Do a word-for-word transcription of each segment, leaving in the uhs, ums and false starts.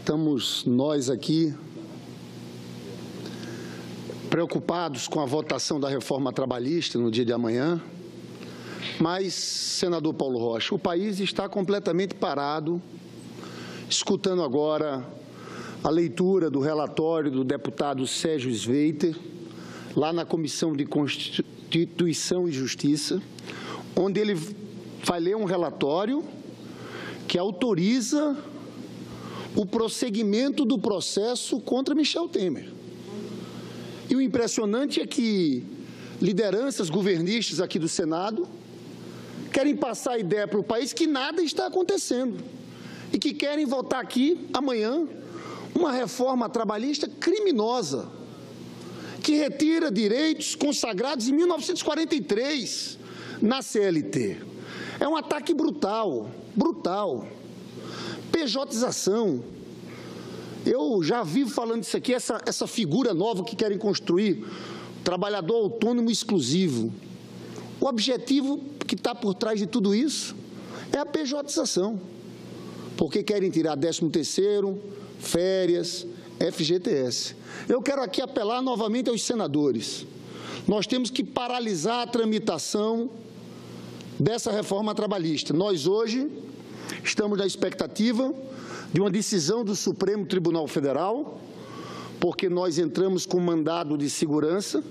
Estamos nós aqui preocupados com a votação da reforma trabalhista no dia de amanhã, mas, senador Paulo Rocha, o país está completamente parado, escutando agora a leitura do relatório do deputado Sérgio Sveiter, lá na Comissão de Constituição e Justiça, onde ele vai ler um relatório que autoriza o prosseguimento do processo contra Michel Temer. E o impressionante é que lideranças governistas aqui do Senado querem passar a ideia para o país que nada está acontecendo e que querem votar aqui amanhã uma reforma trabalhista criminosa que retira direitos consagrados em mil novecentos e quarenta e três na C L T. É um ataque brutal, brutal. Pejotização. Eu já vivo falando isso aqui, essa, essa figura nova que querem construir, trabalhador autônomo exclusivo. O objetivo que está por trás de tudo isso é a pejotização, porque querem tirar décimo terceiro, férias, F G T S. Eu quero aqui apelar novamente aos senadores. Nós temos que paralisar a tramitação dessa reforma trabalhista. Nós hoje estamos na expectativa de uma decisão do Supremo Tribunal Federal, porque nós entramos com mandado de segurança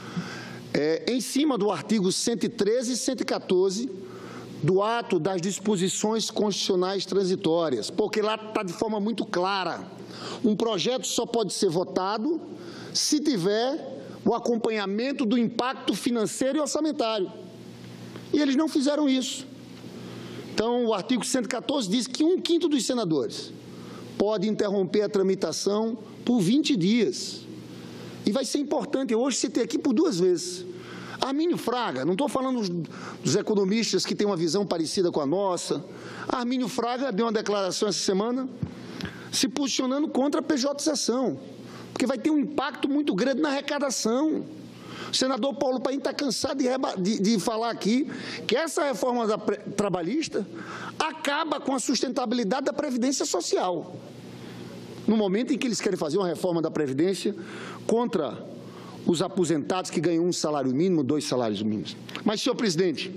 é, em cima do artigo cento e treze e cento e quatorze do ato das disposições constitucionais transitórias, porque lá está de forma muito clara. Um projeto só pode ser votado se tiver o acompanhamento do impacto financeiro e orçamentário. E eles não fizeram isso. Então, o artigo cento e quatorze diz que um quinto dos senadores pode interromper a tramitação por vinte dias. E vai ser importante, hoje citei aqui por duas vezes. Armínio Fraga, não estou falando dos economistas que têm uma visão parecida com a nossa. Armínio Fraga deu uma declaração essa semana se posicionando contra a pejotização, porque vai ter um impacto muito grande na arrecadação. O senador Paulo Paim está cansado de, de, de falar aqui que essa reforma da, trabalhista acaba com a sustentabilidade da Previdência Social. No momento em que eles querem fazer uma reforma da Previdência contra os aposentados que ganham um salário mínimo, dois salários mínimos. Mas, senhor presidente,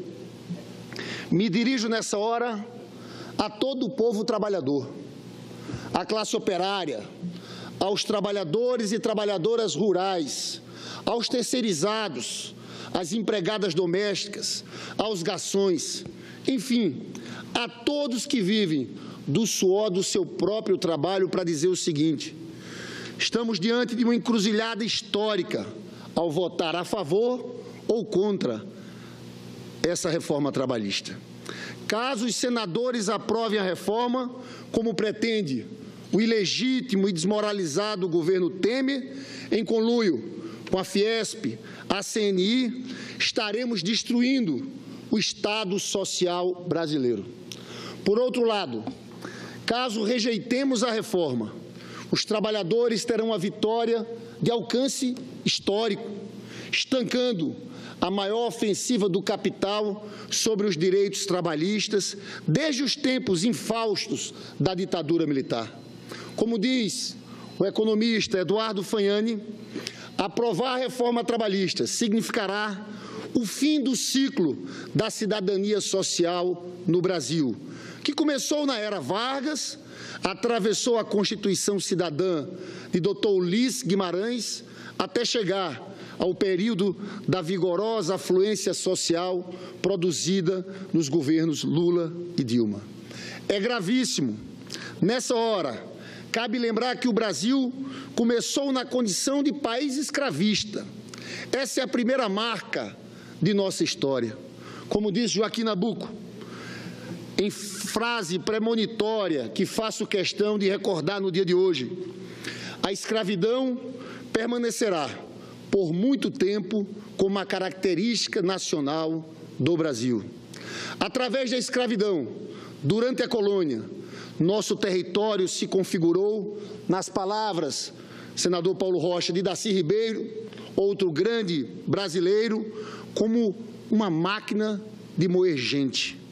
me dirijo nessa hora a todo o povo trabalhador, à classe operária, aos trabalhadores e trabalhadoras rurais, aos terceirizados, às empregadas domésticas, aos garçons, enfim, a todos que vivem do suor do seu próprio trabalho, para dizer o seguinte: estamos diante de uma encruzilhada histórica ao votar a favor ou contra essa reforma trabalhista. Caso os senadores aprovem a reforma, como pretende o ilegítimo e desmoralizado governo Temer, em conluio com a Fiesp, a C N I, estaremos destruindo o Estado Social brasileiro. Por outro lado, caso rejeitemos a reforma, os trabalhadores terão a vitória de alcance histórico, estancando a maior ofensiva do capital sobre os direitos trabalhistas desde os tempos infaustos da ditadura militar. Como diz o economista Eduardo Fagnani, aprovar a reforma trabalhista significará o fim do ciclo da cidadania social no Brasil, que começou na era Vargas, atravessou a Constituição Cidadã de doutor Ulisses Guimarães, até chegar ao período da vigorosa afluência social produzida nos governos Lula e Dilma. É gravíssimo. Nessa hora, cabe lembrar que o Brasil começou na condição de país escravista. Essa é a primeira marca de nossa história. Como diz Joaquim Nabuco, em frase premonitória que faço questão de recordar no dia de hoje: a escravidão permanecerá por muito tempo como uma característica nacional do Brasil. Através da escravidão, durante a colônia, nosso território se configurou, nas palavras, senador Paulo Rocha, de Darcy Ribeiro, outro grande brasileiro, como uma máquina de moer gente.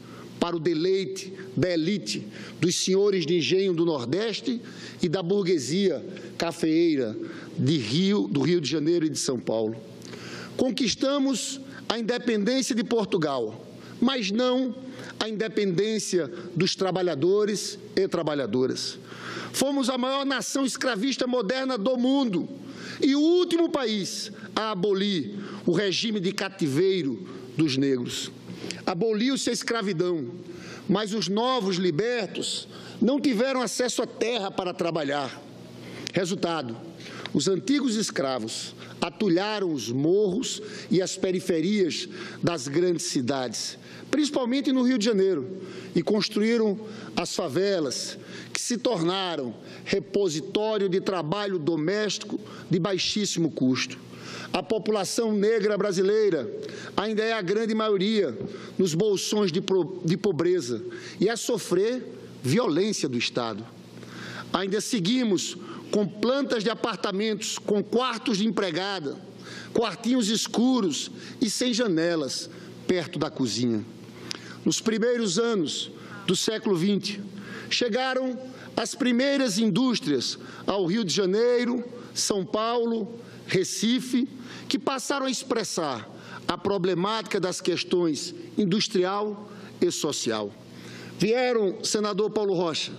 para o deleite da elite dos senhores de engenho do Nordeste e da burguesia cafeeira de Rio, do Rio de Janeiro e de São Paulo. Conquistamos a independência de Portugal, mas não a independência dos trabalhadores e trabalhadoras. Fomos a maior nação escravista moderna do mundo e o último país a abolir o regime de cativeiro dos negros. Aboliu-se a escravidão, mas os novos libertos não tiveram acesso à terra para trabalhar. Resultado, os antigos escravos atulharam os morros e as periferias das grandes cidades, principalmente no Rio de Janeiro, e construíram as favelas, que se tornaram repositório de trabalho doméstico de baixíssimo custo. A população negra brasileira ainda é a grande maioria nos bolsões de, de pobreza e a sofrer violência do Estado. Ainda seguimos com plantas de apartamentos, com quartos de empregada, quartinhos escuros e sem janelas perto da cozinha. Nos primeiros anos do século vinte, chegaram as primeiras indústrias ao Rio de Janeiro, São Paulo, Recife, que passaram a expressar a problemática das questões industrial e social. Vieram, senador Paulo Rocha,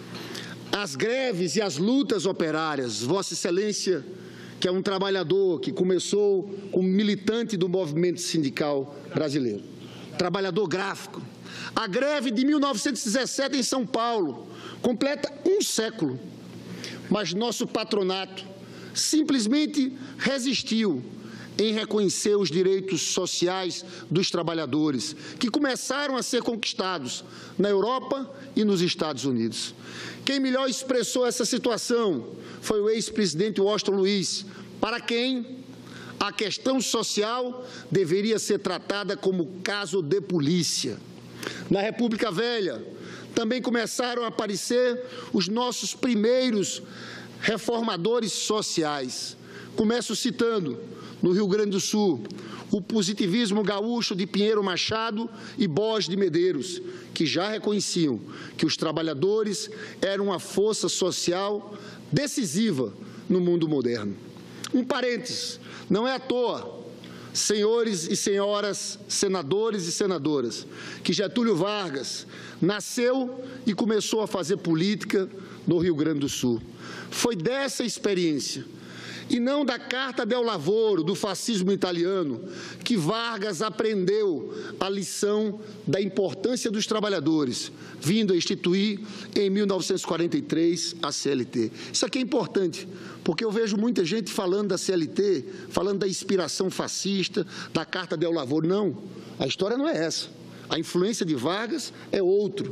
as greves e as lutas operárias. Vossa Excelência, que é um trabalhador que começou como militante do movimento sindical brasileiro, trabalhador gráfico. A greve de mil novecentos e dezessete em São Paulo completa um século, mas nosso patronato simplesmente resistiu em reconhecer os direitos sociais dos trabalhadores, que começaram a ser conquistados na Europa e nos Estados Unidos. Quem melhor expressou essa situação foi o ex-presidente Washington Luiz, para quem a questão social deveria ser tratada como caso de polícia. Na República Velha, também começaram a aparecer os nossos primeiros reformadores sociais. Começo citando, no Rio Grande do Sul, o positivismo gaúcho de Pinheiro Machado e Borges de Medeiros, que já reconheciam que os trabalhadores eram uma força social decisiva no mundo moderno. Um parênteses, não é à toa, senhores e senhoras, senadores e senadoras, que Getúlio Vargas nasceu e começou a fazer política no Rio Grande do Sul. Foi dessa experiência, e não da Carta del Lavoro, do fascismo italiano, que Vargas aprendeu a lição da importância dos trabalhadores, vindo a instituir em mil novecentos e quarenta e três a C L T. Isso aqui é importante, porque eu vejo muita gente falando da C L T, falando da inspiração fascista, da Carta del Lavoro. Não, a história não é essa. A influência de Vargas é outro,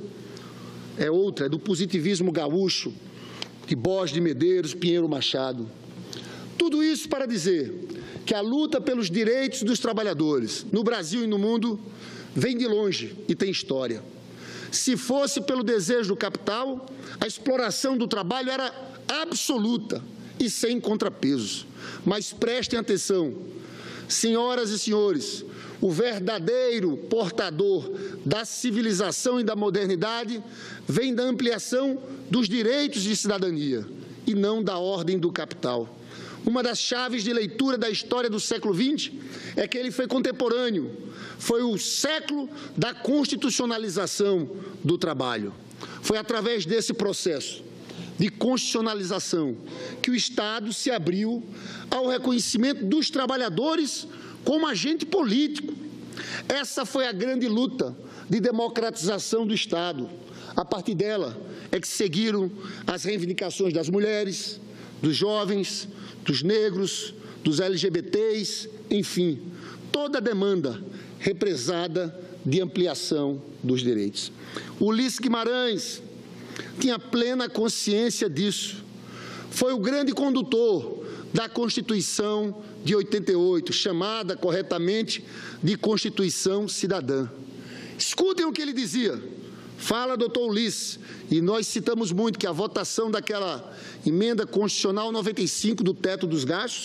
é outra, é do positivismo gaúcho, de Borges de Medeiros, Pinheiro Machado. Tudo isso para dizer que a luta pelos direitos dos trabalhadores, no Brasil e no mundo, vem de longe e tem história. Se fosse pelo desejo do capital, a exploração do trabalho era absoluta e sem contrapesos. Mas prestem atenção, senhoras e senhores, o verdadeiro portador da civilização e da modernidade vem da ampliação dos direitos de cidadania e não da ordem do capital. Uma das chaves de leitura da história do século vinte é que ele foi contemporâneo, foi o século da constitucionalização do trabalho. Foi através desse processo de constitucionalização que o Estado se abriu ao reconhecimento dos trabalhadores como agente político. Essa foi a grande luta de democratização do Estado. A partir dela é que seguiram as reivindicações das mulheres, dos jovens, dos negros, dos L G B Ts, enfim, toda a demanda represada de ampliação dos direitos. Ulisses Guimarães tinha plena consciência disso. Foi o grande condutor da Constituição de oitenta e oito, chamada corretamente de Constituição Cidadã. Escutem o que ele dizia. Fala, doutor Ulisses, e nós citamos muito que a votação daquela emenda constitucional noventa e cinco do teto dos gastos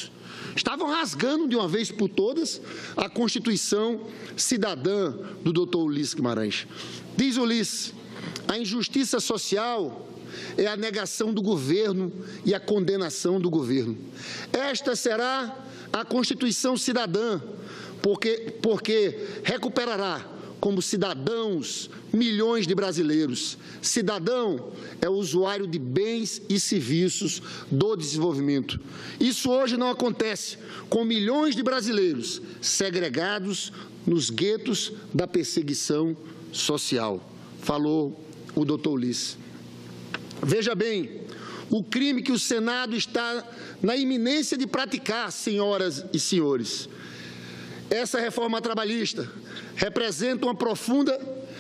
estavam rasgando de uma vez por todas a Constituição cidadã do doutor Ulisses Guimarães. Diz Ulisses: a injustiça social é a negação do governo e a condenação do governo. Esta será a Constituição cidadã, porque, porque recuperará como cidadãos milhões de brasileiros. Cidadão é o usuário de bens e serviços do desenvolvimento. Isso hoje não acontece com milhões de brasileiros segregados nos guetos da perseguição social. Falou o doutor Ulisses. Veja bem, o crime que o Senado está na iminência de praticar, senhoras e senhores. Essa reforma trabalhista representa uma profunda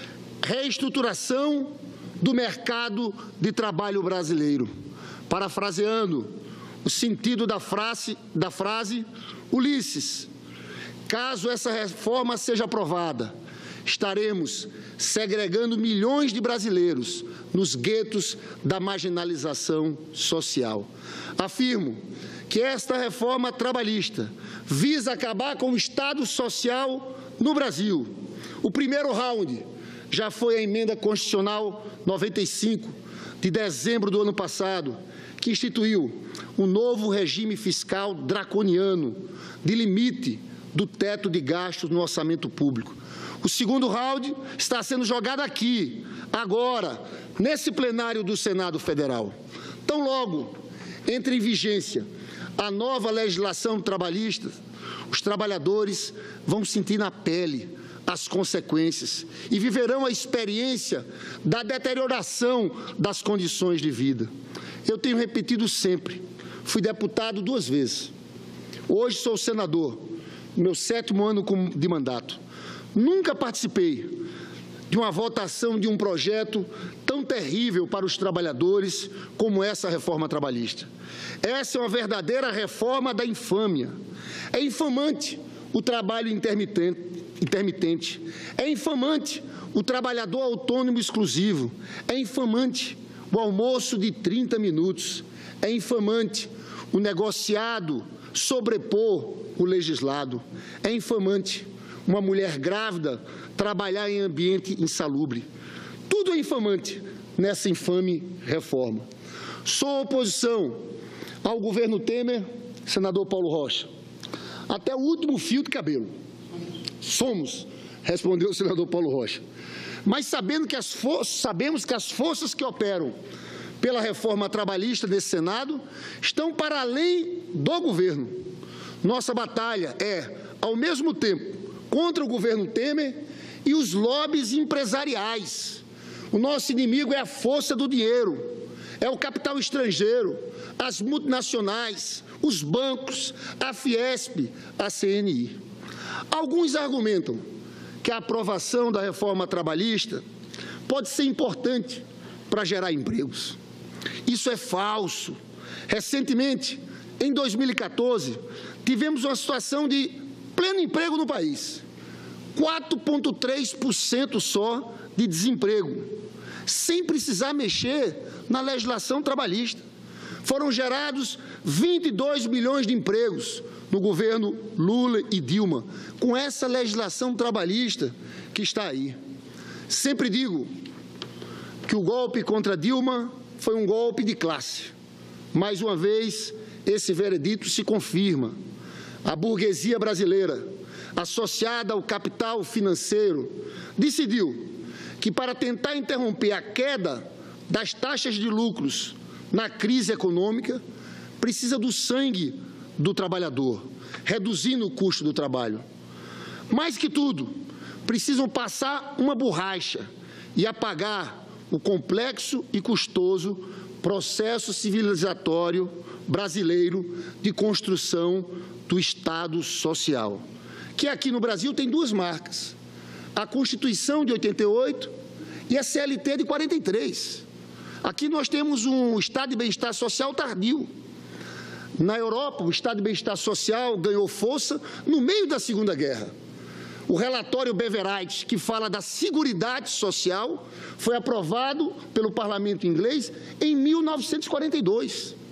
reestruturação do mercado de trabalho brasileiro. Parafraseando o sentido da frase, da frase Ulisses, caso essa reforma seja aprovada, estaremos segregando milhões de brasileiros nos guetos da marginalização social. Afirmo que esta reforma trabalhista visa acabar com o Estado social no Brasil. O primeiro round já foi a emenda constitucional noventa e cinco, de dezembro do ano passado, que instituiu um novo regime fiscal draconiano de limite do teto de gastos no orçamento público. O segundo round está sendo jogado aqui, agora, nesse plenário do Senado Federal. Tão logo entre em vigência a nova legislação trabalhista, os trabalhadores vão sentir na pele as consequências e viverão a experiência da deterioração das condições de vida. Eu tenho repetido sempre, fui deputado duas vezes, hoje sou senador, meu sétimo ano de mandato. Nunca participei de uma votação de um projeto tão terrível para os trabalhadores como essa reforma trabalhista. Essa é uma verdadeira reforma da infâmia. É infamante o trabalho intermitente, intermitente. É infamante o trabalhador autônomo exclusivo. É infamante o almoço de trinta minutos. É infamante o negociado sobrepor o legislado. É infamante uma mulher grávida trabalhar em ambiente insalubre. Tudo é infamante nessa infame reforma. Sou oposição ao governo Temer, senador Paulo Rocha, até o último fio de cabelo. Somos, respondeu o senador Paulo Rocha. Mas sabendo que as sabemos que as forças que operam pela reforma trabalhista nesse Senado estão para além do governo. Nossa batalha é, ao mesmo tempo, contra o governo Temer e os lobbies empresariais. O nosso inimigo é a força do dinheiro, é o capital estrangeiro, as multinacionais, os bancos, a Fiesp, a C N I. Alguns argumentam que a aprovação da reforma trabalhista pode ser importante para gerar empregos. Isso é falso. Recentemente, em dois mil e quatorze, tivemos uma situação de pleno emprego no país, quatro vírgula três por cento só de desemprego, sem precisar mexer na legislação trabalhista. Foram gerados vinte e dois milhões de empregos no governo Lula e Dilma, com essa legislação trabalhista que está aí. Sempre digo que o golpe contra Dilma foi um golpe de classe. Mais uma vez, esse veredito se confirma. A burguesia brasileira, associada ao capital financeiro, decidiu que, para tentar interromper a queda das taxas de lucros na crise econômica, precisa do sangue do trabalhador, reduzindo o custo do trabalho. Mais que tudo, precisam passar uma borracha e apagar o complexo e custoso processo civilizatório brasileiro de construção do Estado social, que aqui no Brasil tem duas marcas, a Constituição de oitenta e oito e a C L T de quarenta e três. Aqui nós temos um Estado de bem-estar social tardio. Na Europa, o Estado de bem-estar social ganhou força no meio da Segunda Guerra. O relatório Beveridge, que fala da Seguridade Social, foi aprovado pelo parlamento inglês em mil novecentos e quarenta e dois.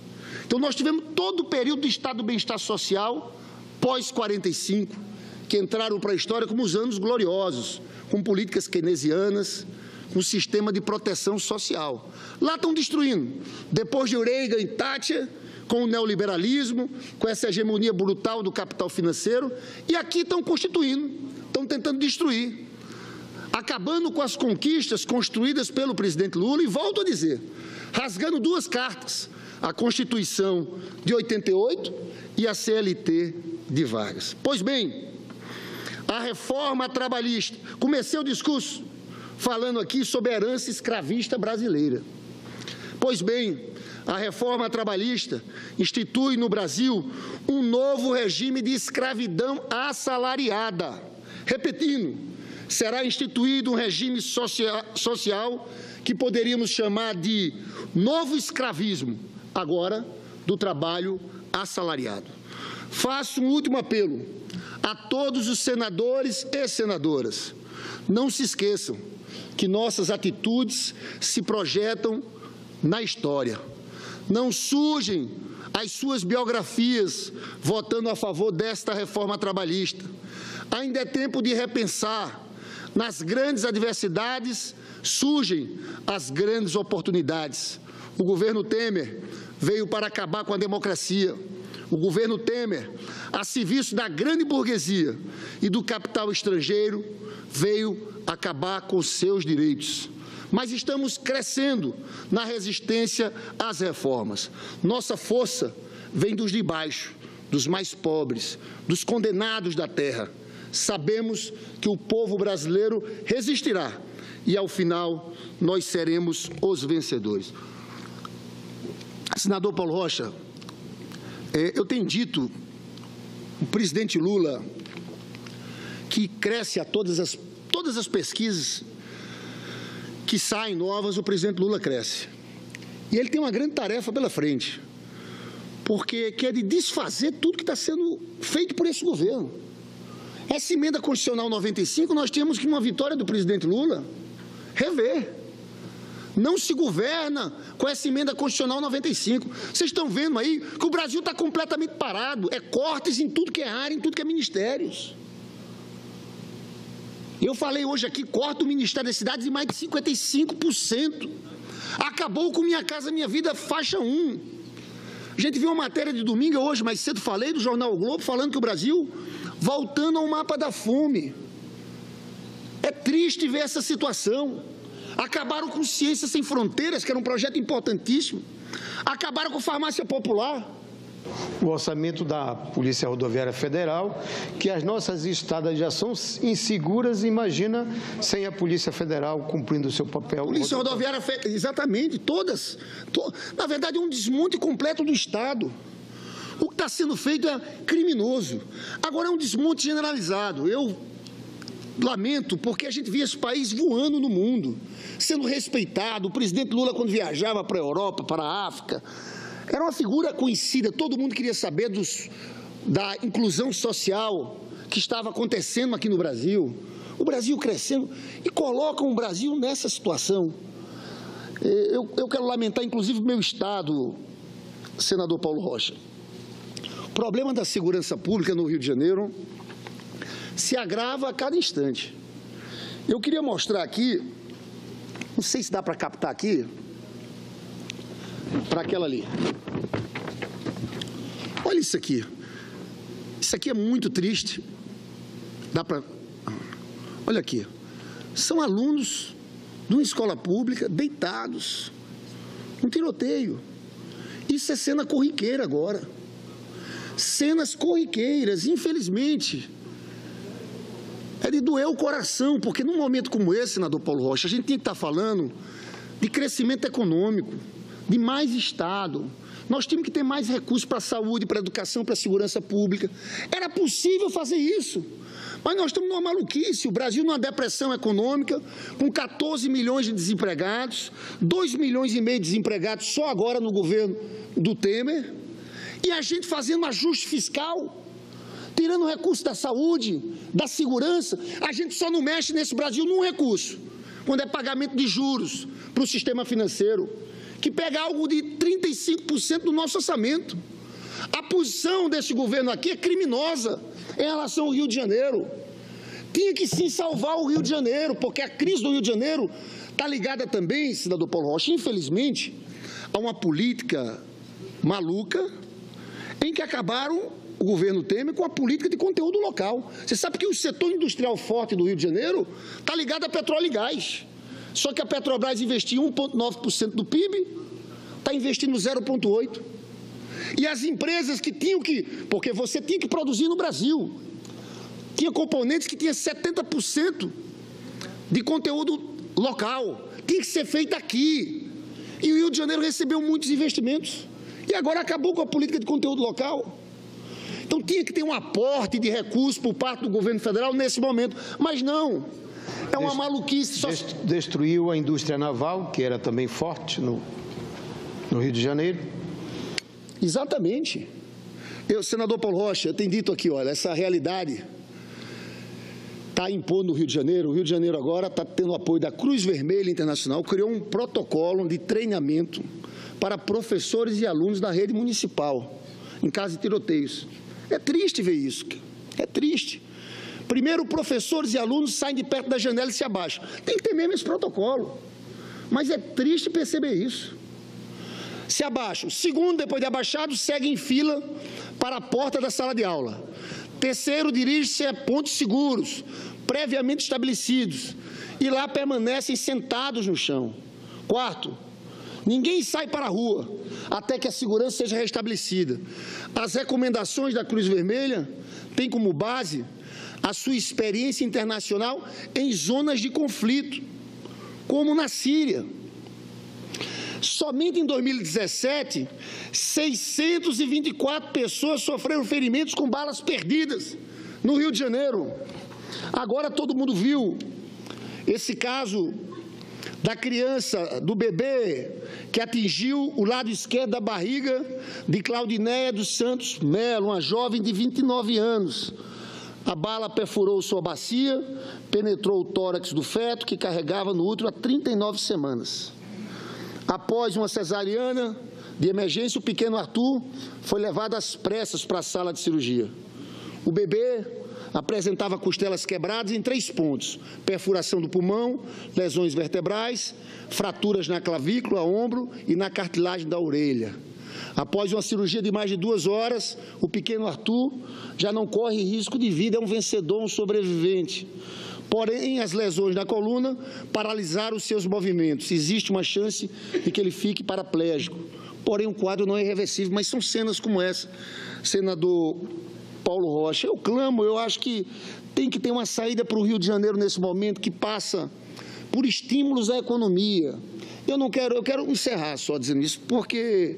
Então, nós tivemos todo o período do Estado do Bem-Estar Social, pós quarenta e cinco, que entraram para a história como os anos gloriosos, com políticas keynesianas, com sistema de proteção social. Lá estão destruindo. Depois de Reagan e Thatcher, com o neoliberalismo, com essa hegemonia brutal do capital financeiro, e aqui estão constituindo, estão tentando destruir, acabando com as conquistas construídas pelo presidente Lula, e volto a dizer, rasgando duas cartas, a Constituição de oitenta e oito e a C L T de Vargas. Pois bem, a reforma trabalhista, comecei o discurso falando aqui sobre a herança escravista brasileira. Pois bem, a reforma trabalhista institui no Brasil um novo regime de escravidão assalariada. Repetindo, será instituído um regime social, social que poderíamos chamar de novo escravismo, agora do trabalho assalariado. Faço um último apelo a todos os senadores e senadoras. Não se esqueçam que nossas atitudes se projetam na história. Não sujem as suas biografias votando a favor desta reforma trabalhista. Ainda é tempo de repensar. Nas grandes adversidades surgem as grandes oportunidades. O governo Temer veio para acabar com a democracia. O governo Temer, a serviço da grande burguesia e do capital estrangeiro, veio acabar com seus direitos. Mas estamos crescendo na resistência às reformas. Nossa força vem dos de baixo, dos mais pobres, dos condenados da terra. Sabemos que o povo brasileiro resistirá e, ao final, nós seremos os vencedores. Senador Paulo Rocha, eu tenho dito, o presidente Lula, que cresce a todas as, todas as pesquisas que saem novas, o presidente Lula cresce. E ele tem uma grande tarefa pela frente, porque quer de desfazer tudo que está sendo feito por esse governo. Essa emenda constitucional noventa e cinco, nós temos que, uma vitória do presidente Lula, rever. Não se governa com essa emenda constitucional noventa e cinco. Vocês estão vendo aí que o Brasil está completamente parado. É cortes em tudo que é área, em tudo que é ministérios. Eu falei hoje aqui, corta o Ministério das Cidades em mais de cinquenta e cinco por cento. Acabou com Minha Casa Minha Vida, faixa um. A gente viu uma matéria de domingo, hoje, mais cedo falei, do jornal o Globo, falando que o Brasil voltando ao mapa da fome. É triste ver essa situação. Acabaram com Ciência Sem Fronteiras, que era um projeto importantíssimo. Acabaram com Farmácia Popular. O orçamento da Polícia Rodoviária Federal, que as nossas estradas já são inseguras, imagina sem a Polícia Federal cumprindo o seu papel. Polícia Rodoviária, exatamente, todas. To... Na verdade, é um desmonte completo do Estado. O que está sendo feito é criminoso. Agora é um desmonte generalizado. Eu lamento, porque a gente via esse país voando no mundo, sendo respeitado. O presidente Lula, quando viajava para a Europa, para a África, era uma figura conhecida, todo mundo queria saber dos, da inclusão social que estava acontecendo aqui no Brasil. O Brasil crescendo, e colocam o Brasil nessa situação. Eu, eu quero lamentar, inclusive, o meu estado, senador Paulo Rocha. O problema da segurança pública no Rio de Janeiro se agrava a cada instante. Eu queria mostrar aqui, não sei se dá para captar aqui, para aquela ali. Olha isso aqui. Isso aqui é muito triste. Dá para... Olha aqui. São alunos de uma escola pública deitados. Um tiroteio. Isso é cena corriqueira agora. Cenas corriqueiras, infelizmente. É de doer o coração, porque num momento como esse, senador Paulo Rocha, a gente tem que estar falando de crescimento econômico, de mais Estado. Nós temos que ter mais recursos para a saúde, para a educação, para a segurança pública. Era possível fazer isso, mas nós estamos numa maluquice. O Brasil numa depressão econômica, com quatorze milhões de desempregados, dois milhões e meio de desempregados só agora no governo do Temer, e a gente fazendo ajuste fiscal, tirando recurso da saúde, da segurança. A gente só não mexe nesse Brasil num recurso, quando é pagamento de juros para o sistema financeiro, que pega algo de trinta e cinco por cento do nosso orçamento. A posição desse governo aqui é criminosa em relação ao Rio de Janeiro. Tinha que sim salvar o Rio de Janeiro, porque a crise do Rio de Janeiro está ligada também, senador Paulo Rocha, infelizmente, a uma política maluca em que acabaram o governo Temer com a política de conteúdo local. Você sabe que o setor industrial forte do Rio de Janeiro está ligado a petróleo e gás. Só que a Petrobras investiu um vírgula nove por cento do P I B, está investindo zero vírgula oito por cento. E as empresas que tinham que... Porque você tinha que produzir no Brasil. Tinha componentes que tinham setenta por cento de conteúdo local. Tinha que ser feito aqui. E o Rio de Janeiro recebeu muitos investimentos. E agora acabou com a política de conteúdo local. Então tinha que ter um aporte de recursos por parte do governo federal nesse momento. Mas não. É uma maluquice. Só... Destruiu a indústria naval, que era também forte no, no Rio de Janeiro. Exatamente. Eu, senador Paulo Rocha, eu tenho dito aqui, olha, essa realidade está impondo no Rio de Janeiro. O Rio de Janeiro agora está tendo apoio da Cruz Vermelha Internacional, criou um protocolo de treinamento para professores e alunos da rede municipal, em caso de tiroteios. É triste ver isso, é triste. Primeiro, professores e alunos saem de perto da janela e se abaixam. Tem que ter mesmo esse protocolo. Mas é triste perceber isso. Se abaixam. Segundo, depois de abaixados, seguem em fila para a porta da sala de aula. Terceiro, dirige-se a pontos seguros, previamente estabelecidos, e lá permanecem sentados no chão. Quarto, ninguém sai para a rua até que a segurança seja restabelecida. As recomendações da Cruz Vermelha têm como base a sua experiência internacional em zonas de conflito, como na Síria. Somente em dois mil e dezessete, seiscentas e vinte e quatro pessoas sofreram ferimentos com balas perdidas no Rio de Janeiro. Agora todo mundo viu esse caso da criança, do bebê, que atingiu o lado esquerdo da barriga de Claudinéia dos Santos Melo, uma jovem de vinte e nove anos. A bala perfurou sua bacia, penetrou o tórax do feto, que carregava no útero há trinta e nove semanas. Após uma cesariana de emergência, o pequeno Arthur foi levado às pressas para a sala de cirurgia. O bebê apresentava costelas quebradas em três pontos: perfuração do pulmão, lesões vertebrais, fraturas na clavícula, ombro e na cartilagem da orelha. Após uma cirurgia de mais de duas horas, o pequeno Arthur já não corre risco de vida, é um vencedor, um sobrevivente. Porém, as lesões na coluna paralisaram os seus movimentos. Existe uma chance de que ele fique paraplégico. Porém, o quadro não é irreversível. Mas são cenas como essa, senador Paulo Rocha. Eu clamo, eu acho que tem que ter uma saída para o Rio de Janeiro nesse momento que passa por estímulos à economia. Eu não quero, eu quero encerrar só dizendo isso, porque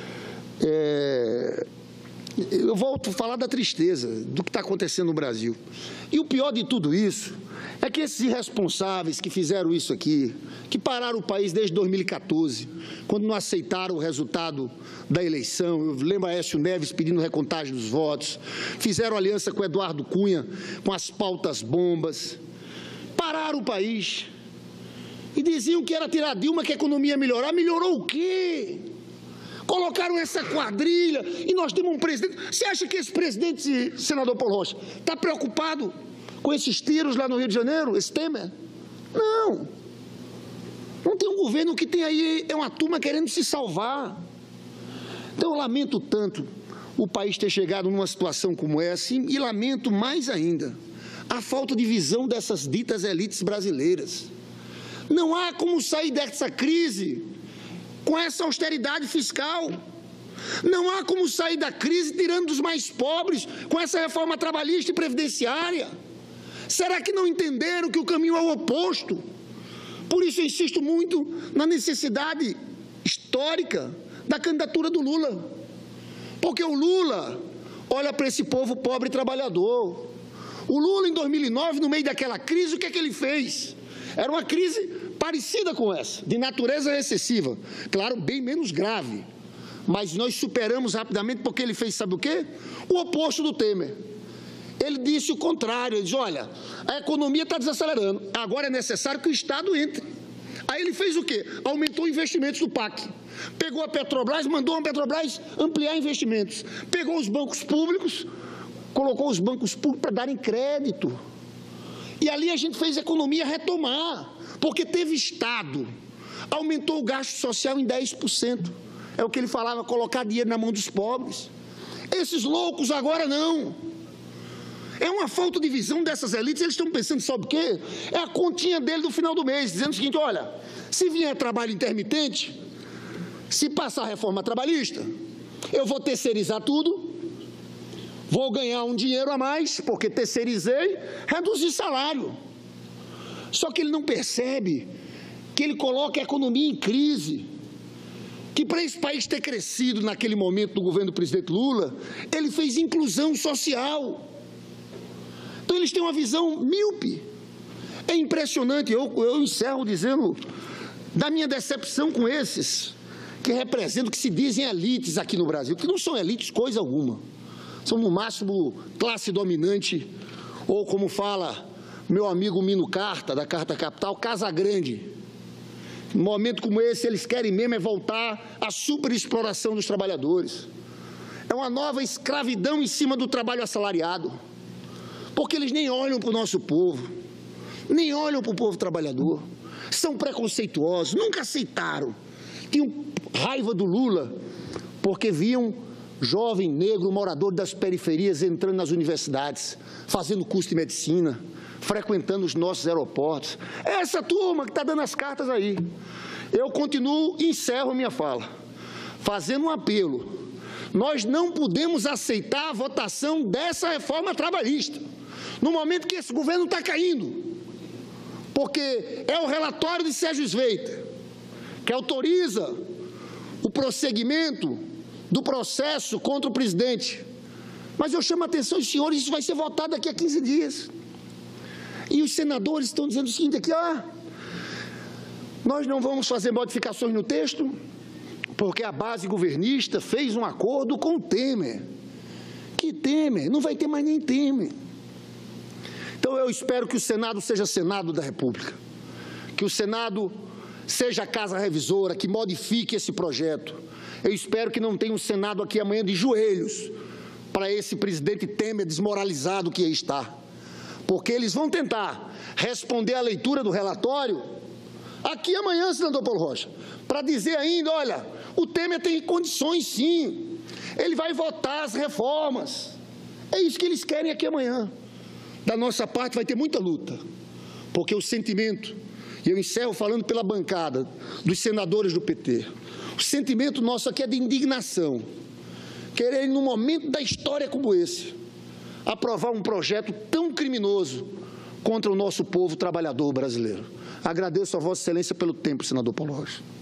é, eu volto a falar da tristeza do que está acontecendo no Brasil. E o pior de tudo isso é que esses irresponsáveis que fizeram isso aqui, que pararam o país desde dois mil e quatorze, quando não aceitaram o resultado da eleição, eu lembro a Aécio Neves pedindo recontagem dos votos, fizeram aliança com Eduardo Cunha, com as pautas bombas, pararam o país e diziam que era tirar Dilma, que a economia ia melhorar. Melhorou o quê? Colocaram essa quadrilha e nós temos um presidente. Você acha que esse presidente, senador Paulo Rocha, está preocupado com esses tiros lá no Rio de Janeiro, esse Temer? Não. Não tem um governo que tem aí, é uma turma querendo se salvar. Então, eu lamento tanto o país ter chegado numa situação como essa e, e lamento mais ainda a falta de visão dessas ditas elites brasileiras. Não há como sair dessa crise com essa austeridade fiscal. Não há como sair da crise tirando dos mais pobres com essa reforma trabalhista e previdenciária. Será que não entenderam que o caminho é o oposto? Por isso eu insisto muito na necessidade histórica da candidatura do Lula. Porque o Lula olha para esse povo pobre e trabalhador. O Lula, em dois mil e nove, no meio daquela crise, o que é que ele fez? Era uma crise parecida com essa, de natureza recessiva. Claro, bem menos grave. Mas nós superamos rapidamente porque ele fez, sabe o quê? O oposto do Temer. Ele disse o contrário, ele disse, olha, a economia está desacelerando, agora é necessário que o Estado entre. Aí ele fez o quê? Aumentou investimentos do P A C. Pegou a Petrobras, mandou a Petrobras ampliar investimentos. Pegou os bancos públicos, colocou os bancos públicos para darem crédito. E ali a gente fez a economia retomar, porque teve Estado. Aumentou o gasto social em dez por cento. É o que ele falava, colocar dinheiro na mão dos pobres. Esses loucos agora não. É uma falta de visão dessas elites. Eles estão pensando, sabe o quê? É a continha dele do final do mês, dizendo o seguinte: olha, se vier trabalho intermitente, se passar a reforma trabalhista, eu vou terceirizar tudo, vou ganhar um dinheiro a mais, porque terceirizei, reduzir salário. Só que ele não percebe que ele coloca a economia em crise, que para esse país ter crescido naquele momento do governo do presidente Lula, ele fez inclusão social. Então eles têm uma visão míope. É impressionante. Eu, eu encerro dizendo da minha decepção com esses que representam, que se dizem elites aqui no Brasil, que não são elites coisa alguma. São, no máximo, classe dominante, ou, como fala meu amigo Mino Carta, da Carta Capital, Casa Grande. Num momento como esse, eles querem mesmo é voltar à superexploração dos trabalhadores. É uma nova escravidão em cima do trabalho assalariado, porque eles nem olham para o nosso povo, nem olham para o povo trabalhador. São preconceituosos, nunca aceitaram. Tinham raiva do Lula, porque viam jovem negro, morador das periferias, entrando nas universidades, fazendo curso de medicina, frequentando os nossos aeroportos. É essa turma que está dando as cartas aí. Eu continuo e encerro minha fala, fazendo um apelo. Nós não podemos aceitar a votação dessa reforma trabalhista, no momento que esse governo está caindo, porque é o relatório de Sérgio Sveita que autoriza o prosseguimento do processo contra o presidente. Mas eu chamo a atenção dos senhores, isso vai ser votado daqui a quinze dias. E os senadores estão dizendo o seguinte aqui, ah, nós não vamos fazer modificações no texto, porque a base governista fez um acordo com o Temer. Que Temer? Não vai ter mais nem Temer. Então eu espero que o Senado seja Senado da República, que o Senado seja a casa revisora, que modifique esse projeto. Eu espero que não tenha um Senado aqui amanhã de joelhos para esse presidente Temer desmoralizado que aí está, porque eles vão tentar responder à leitura do relatório aqui amanhã, senador Paulo Rocha, para dizer ainda, olha, o Temer tem condições sim, ele vai votar as reformas. É isso que eles querem aqui amanhã. Da nossa parte vai ter muita luta, porque o sentimento, e eu encerro falando pela bancada dos senadores do P T, o sentimento nosso aqui é de indignação, querer, num momento da história como esse, aprovar um projeto tão criminoso contra o nosso povo trabalhador brasileiro. Agradeço a Vossa Excelência pelo tempo, senador Paulo Rocha.